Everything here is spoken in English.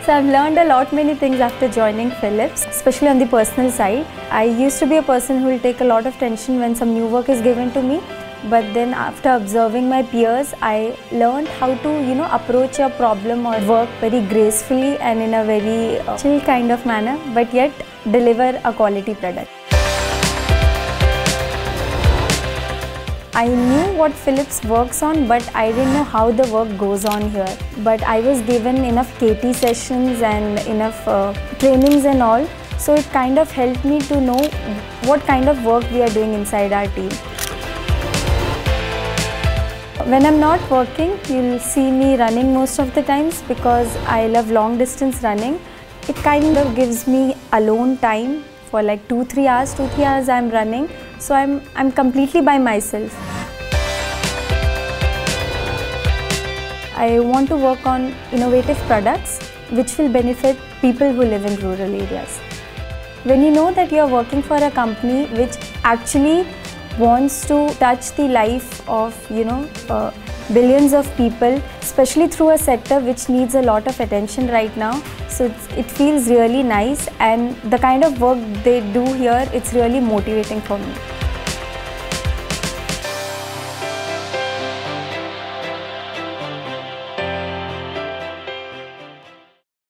I've learned a lot many things after joining Philips, especially on the personal side. I used to be a person who will take a lot of tension when some new work is given to me. But then after observing my peers, I learned how to, approach a problem or work very gracefully and in a very chill kind of manner, but yet deliver a quality product. I knew what Philips works on, but I didn't know how the work goes on here. But I was given enough KT sessions and enough trainings and all, so it kind of helped me to know what kind of work we are doing inside our team. When I'm not working, you'll see me running most of the times because I love long distance running. It kind of gives me alone time for like 2-3 hours. 2-3 hours I'm running, so I'm completely by myself. I want to work on innovative products which will benefit people who live in rural areas. When you know that you are working for a company which actually wants to touch the life of billions of people, especially through a sector which needs a lot of attention right now, so it feels really nice, and the kind of work they do here, it's really motivating for me.